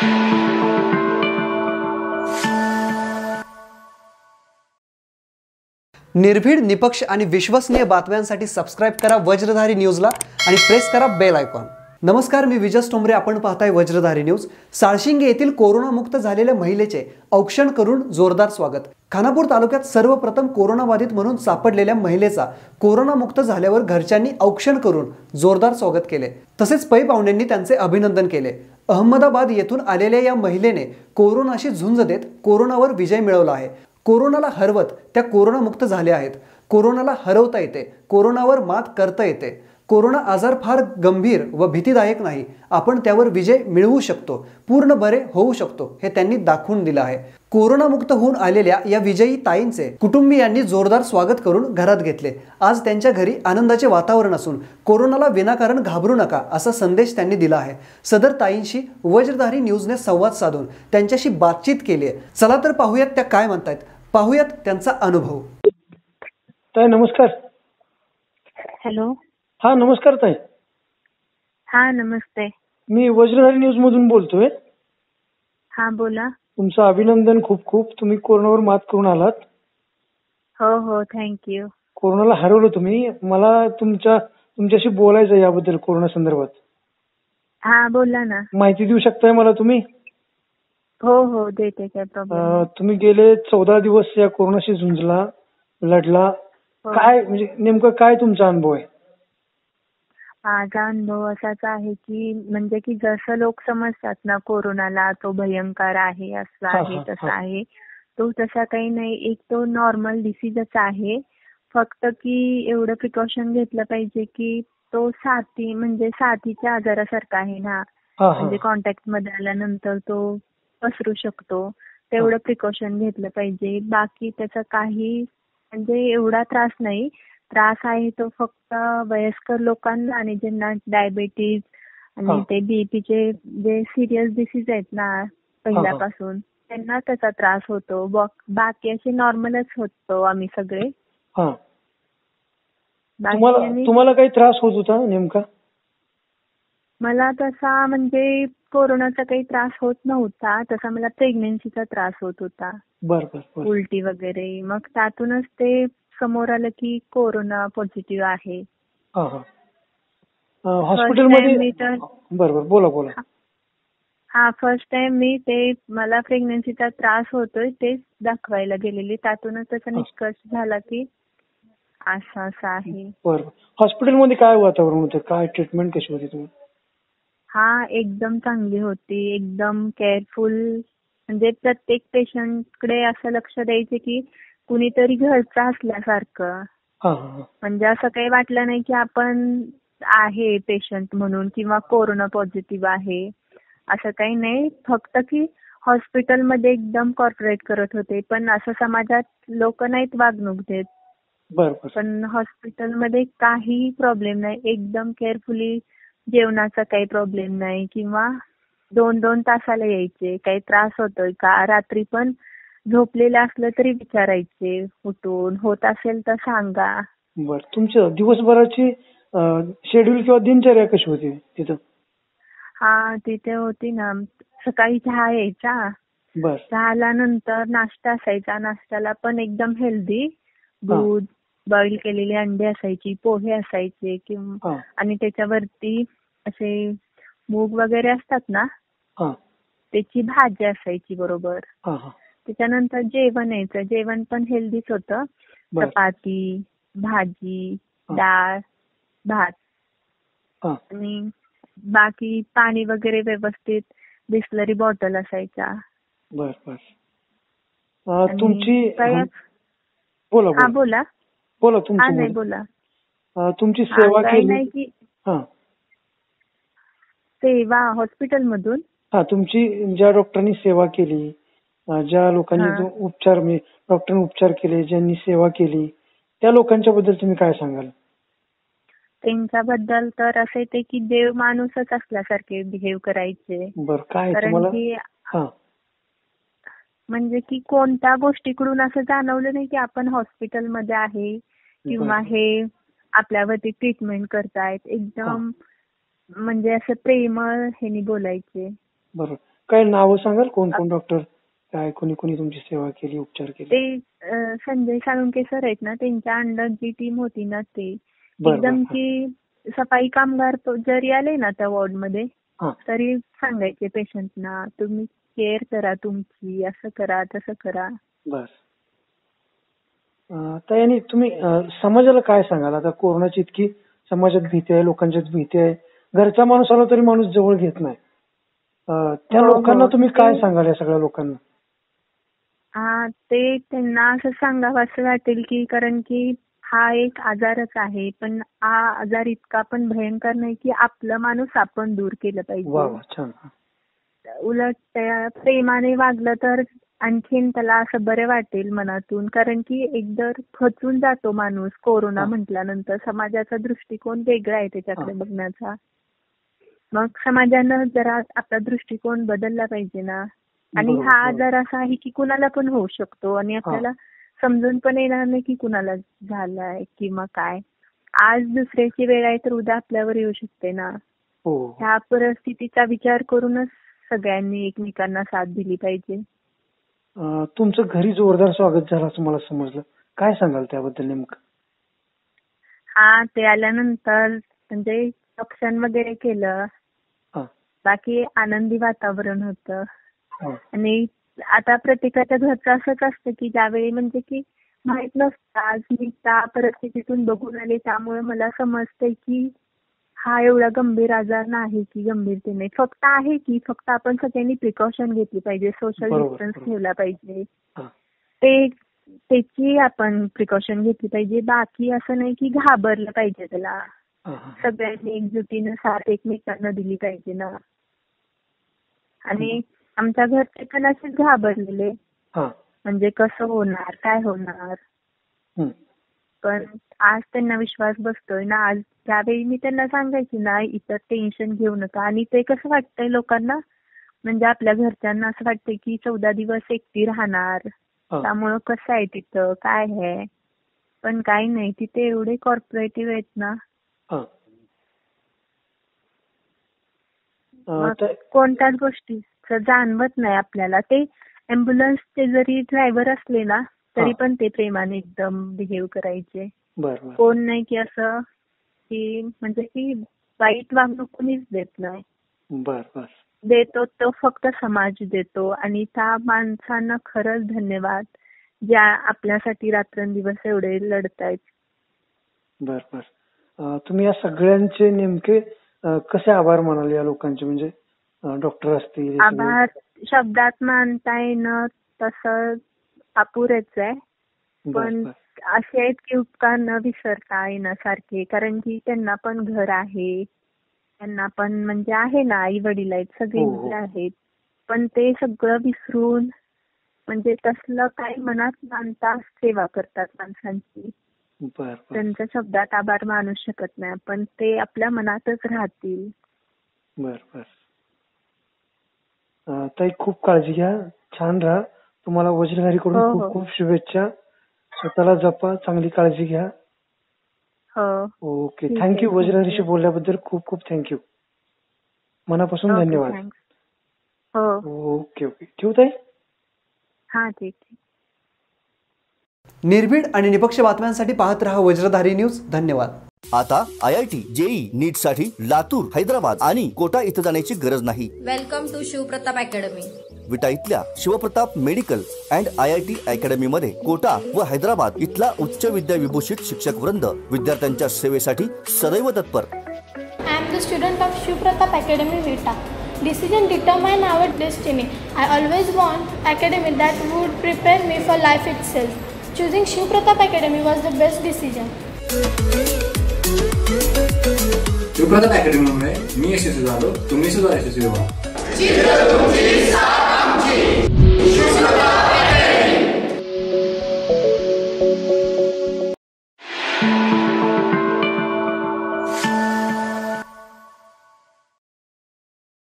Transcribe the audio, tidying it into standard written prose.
निर्भीड, निपक्ष आणि विश्वसनीय बातम्यांसाठी सबस्क्राइब करा वज्रधारी न्यूजला आणि प्रेस करा बेल आयकॉन. नमस्कार, मी विजय टोमरे. आपण पाहताय वज्रधारी न्यूज. साळशिंगे येथील कोरोनामुक्त झालेल्या महिलेचे औक्षण करून जोरदार स्वागत. खानापूर तालुक्यात सर्वप्रथम कोरोनाबाधित म्हणून सापडलेल्या महिलेचा कोरोनामुक्त झाल्यावर घरच्यांनी औक्षण करून जोरदार स्वागत केले. तसेच पै पाहुण्यांनी त्यांचे अभिनंदन केले. अहमदाबाद येथून आलेल्या या महिलेने कोरोनाशी झुंज देत कोरोनावर विजय मिळवला आहे. कोरोनाला हरवत त्या कोरोनामुक्त झाल्या आहेत. कोरोनाला हरवता येते, कोरोनावर मात करता येते. कोरोना आजार फार गंभीर व भीतीदायक नाही. आपण त्यावर विजय मिळवू शकतो, पूर्ण बरे होऊ शकतो, हे त्यांनी दाखवून दिलं आहे. कोरोनामुक्त होऊन आलेल्या या विजयी ताईंचे कुटुंबियांनी जोरदार स्वागत करून घरात घेतले. आज त्यांच्या घरी आनंदाचे वातावरण असून कोरोनाला विनाकारण घाबरू नका असा संदेश त्यांनी दिला आहे. सदर ताईंशी वज्रधारी न्यूजने संवाद साधून त्यांच्याशी बातचीत केली आहे. चला तर पाहूयात त्या काय म्हणतात. पाहूयात त्यांचा अनुभव. ताई नमस्कार. हॅलो. हा नमस्कार ताई. हा नमस्ते. मी वज्रधारी न्यूज मधून बोलतोय. हा बोला. तुमचं अभिनंदन खूप खूप. तुम्ही कोरोनावर मात करून आलात. हो हो, थँक्यू. कोरोनाला हरवलं तुम्ही. मला तुमच्याशी बोलायचं याबद्दल, कोरोना संदर्भात. हा बोला ना. माहिती देऊ शकताय मला तुम्ही? हो हो देते, काय प्रॉब्लेम. तुम्ही गेले 14 दिवस या कोरोनाशी झुंजला, लढला. काय म्हणजे नेमकं काय तुमचा अनुभव आहे? माझा अनुभव असाच आहे की म्हणजे की जसं लोक समजतात ना कोरोनाला तो भयंकर आहे, असं आहे तसं आहे, तो तसा काही नाही. एक तो नॉर्मल डिसीजच आहे. फक्त की एवढं प्रिकॉशन घेतलं पाहिजे की तो साथीच्या आजारासारखा आहे ना. म्हणजे कॉन्टॅक्ट मध्ये आल्यानंतर तो पसरू शकतो. तेवढं प्रिकॉशन घेतलं पाहिजे. बाकी त्याचा काही म्हणजे एवढा त्रास नाही. त्रास आहे तो फक्त वयस्कर लोकांना आणि ज्यांना डायबेटीज आणि ते बीपीचे जे सिरियस डिसीज आहेत ना पहिल्यापासून, त्यांना त्याचा त्रास होतो. बाकी असे नॉर्मलच होतो आम्ही सगळे. तुम्हाला काही त्रास होत होता नेमका? मला तसा म्हणजे कोरोनाचा काही त्रास होत नव्हता. तसा मला प्रेग्नन्सीचा त्रास होत होता. बरं. उलटी वगैरे. मग त्यातूनच ते समोर आलं की कोरोना पॉझिटिव्ह आहे. हॉस्पिटलमध्ये. बरोबर, बोला. हा फर्स्ट टाइम मी मला प्रेग्नन्सीचा त्रास होतोय तेच दाखवायला गेलेली. त्यातूनच त्याचा निष्कर्ष झाला की असं आहे. बरोबर. हॉस्पिटलमध्ये काय वातावरण होतं? काय ट्रीटमेंट कशी होती तुम्ही? हा एकदम चांगली होती. एकदम केअरफुल. म्हणजे प्रत्येक पेशंटकडे असं लक्ष द्यायचे की कुणीतरी घरचं असल्यासारखं. म्हणजे असं काही वाटलं नाही की आपण आहे पेशंट म्हणून किंवा कोरोना पॉझिटिव्ह आहे असं काही नाही. फक्त की हॉस्पिटलमध्ये एकदम कॉर्पोरेट करत होते, पण असं समाजात लोक नाहीत वागणूक देत. पण हॉस्पिटलमध्ये काही प्रॉब्लेम नाही. एकदम केअरफुली. जेवणाचा काही प्रॉब्लेम नाही किंवा 2-2 तासाला यायचे. काही त्रास होतोय का, रात्री पण झोपलेलं असलं तरी विचारायचे उठून, होत असेल तर सांगा. बरं. तुमच्या दिवसभराची शेड्यूल किंवा दिनचर्या कशी होती तिथं? हा तिथे होती ना. सकाळी चहा यायचा. चहाला नंतर नाश्ता असायचा. नाश्त्याला पण एकदम हेल्दी. दूध, बॉईल केलेली अंडी असायची, पोहे असायचे किंवा आणि त्याच्यावरती असे मूग वगैरे असतात ना, त्याची भाजी असायची बरोबर. त्याच्यानंतर जेवण यायचं. जेवण पण हेल्दीच होतं. चपाती, भाजी, डाळ, भात आणि बाकी पाणी वगैरे व्यवस्थित. बिस्लरी बॉटल असायच्या. तुमची बोला. नाही बोला. तुमची सेवा केली सेवा हॉस्पिटल मधून? तुमची ज्या डॉक्टरांनी सेवा केली, ज्या लोकांनी डॉक्टरांनी उपचार केले, ज्यांनी सेवा केली, त्या लोकांच्या बद्दल तुम्ही काय सांगाल? त्यांच्याबद्दल तर असं येते की देव माणूसच असल्यासारखे बिहेव करायचे. कारण की म्हणजे की कोणत्या गोष्टीकडून असं जाणवलं नाही की आपण हॉस्पिटलमध्ये आहे किंवा हे आपल्यावरती ट्रीटमेंट करतायत. एकदम म्हणजे असं प्रेमळ ह्यानी बोलायचे. बरोबर. काय नावं सांगाल, कोण कोण डॉक्टर, काय कोणी कोणी तुमची सेवा केली, उपचार केले? ते संजय साळुंके सर आहेत ना, त्यांच्या अंडर जी टीम होती ना, ते बरं, एकदम बरं. की सफाई कामगार जरी आले ना त्या वॉर्डमध्ये हा. तरी सांगायचे पेशंटना, तुम्ही केअर करा तुमची, असं करा तसं करा. बर. ताई, तुम्ही समाजाला काय सांगाल? आता कोरोनाची इतकी समाजात भीती आहे, लोकांच्यात भीती आहे, घरचा माणूस आला तरी माणूस जवळ घेत नाही. त्या हो, लोकांना हो. तुम्ही काय सांगाल, या सगळ्या लोकांना? ते त्यांना असं सांगावं असं वाटेल की, कारण की हा एक आजारच आहे, पण हा आजार इतका पण भयंकर नाही की आपलं माणूस आपण दूर केलं वा पाहिजे. वा, छान. उलट त्या प्रेमाने वागलं तर आणखीन त्याला असं बरं वाटेल मनातून, कारण की एकदा खचून जातो माणूस कोरोना हा. म्हटल्यानंतर. समाजाचा दृष्टिकोन वेगळा आहे त्याच्याकडे हा. बघण्याचा. मग समाजानं जरा आपला दृष्टिकोन बदलला पाहिजे ना. आणि बरोबर, हा बरोबर. आजार असा आहे की कुणाला पण होऊ शकतो आणि आपल्याला समजून पण येणार नाही की कुणाला झालाय किंवा काय. आज दुसऱ्याची वेळ आहे तर उद्या आपल्यावर येऊ शकते ना. हो. ह्या परिस्थितीचा विचार करूनच सगळ्यांनी एकमेकांना साथ दिली पाहिजे. तुमचं घरी जोरदार स्वागत झालं असं मला समजलं, काय सांगाल त्याबद्दल नेमकं? ते आल्यानंतर म्हणजे औक्षण वगैरे केलं, हा. बाकी आनंदी वातावरण होतं. हा. आणि आता प्रत्येकाच्या घरचं असंच असतं की ज्यावेळी म्हणजे की माहित नसतं, आज मी त्या परिस्थितीतून बघून आले त्यामुळे मला समजतंय की हा एवढा गंभीर आजार नाही की गंभीरतेने, फक्त आहे की फक्त आपण सगळ्यांनी प्रिकॉशन घेतली पाहिजे, सोशल बरोबर, डिस्टन्स बरोबर. ठेवला पाहिजे. हा. त्याची आपण प्रिकॉशन घेतली पाहिजे. बाकी असं नाही की घाबरलं पाहिजे त्याला. हा, हा. सगळ्यांनी एकजुटीनं साथ एकमेकांना दिली पाहिजे ना. आणि आमच्या घरचे पण असेच घाबरलेले, हा. म्हणजे कसं होणार, काय होणार. हम्म. पण आज त्यांना विश्वास बसतोय ना. आज त्यावेळी मी त्यांना सांगायची ना, इतर टेन्शन घेऊ नका. आणि ते कसं वाटतंय लोकांना, म्हणजे आपल्या घरच्यांना असं वाटतंय की 14 दिवस एकटी राहणार, हा. त्यामुळं कसं आहे तिथं, काय आहे. पण काही नाही, तिथे एवढे कॉर्पोरेटिव्ह आहेत ना. हा. मग कोणत्याच गोष्टीचं जाणवत नाही आपल्याला. ते अँब्युलन्सचे जरी ड्रायव्हर असले ना तरी पण ते प्रेमाने एकदम बिहेव करायचे. बरं. कोण नाही की असं की म्हणजे की वाईट वागणूक कोणीच देत नाही. बर बर. देतो तो फक्त समाज देतो. आणि त्या माणसांना खरंच धन्यवाद, ज्या आपल्यासाठी रात्रंदिवस एवढे लढतायत. बर बर. तुम्ही या सगळ्यांचे नेमके कसे आभार मानाल या लोकांचे, म्हणजे डॉक्टर असतील? आभार शब्दात मानता येणं तसं अपुरेच आहे, पण असे आहेत की उपकार न विसरता येण्यासारखे. कारण की त्यांना पण घर आहे, त्यांना पण म्हणजे आहे ना, आई वडील आहेत, सगळे मुलं आहेत, पण ते सगळं विसरून म्हणजे तसलं काही मनात मानता सेवा करतात माणसांची. त्यांच्या शब्दात आभार मानू शकत नाही पण ते आपल्या मनातच राहतील. बर बर. ताई, खूप काळजी घ्या, छान राहा. तुम्हाला वज्रधारीकडून खूप खूप शुभेच्छा. स्वतःला जपा, चांगली काळजी घ्या. Okay, thank you. वज्रधारीशी बोलल्याबद्दल खूप खूप थँक्यू. मनापासून धन्यवाद. ओके ओके, ठेवू ताई? हा, ठीक. निर्भीड आणि निपक्ष बातम्यांसाठी पाहत रहा वज्रधारी न्यूज. धन्यवाद. आता IIT, JEE, नीट साठी लातूर, हैदराबाद आणि कोटा इथं जाण्याची गरज नाही. Welcome to Shivpratap academy. Vita इथल्या Shivpratap medical and IIT academy मध्ये कोटा व हैदराबाद इथला उच्च विद्या विभूषित शिक्षक वृंद विद्यार्थ्यांच्या सेवेसाठी सदैव तत्पर. I am the student of Shivpratap Academy, Vita. Decision determine our destiny. I always want academy that would prepare me for life itself. Choosing Shivpratap Academy was the best decision. Shivpratap अकॅडमीमुळे मी यशस्वी झालो, तुम्ही सुद्धा यशस्वी व्हा.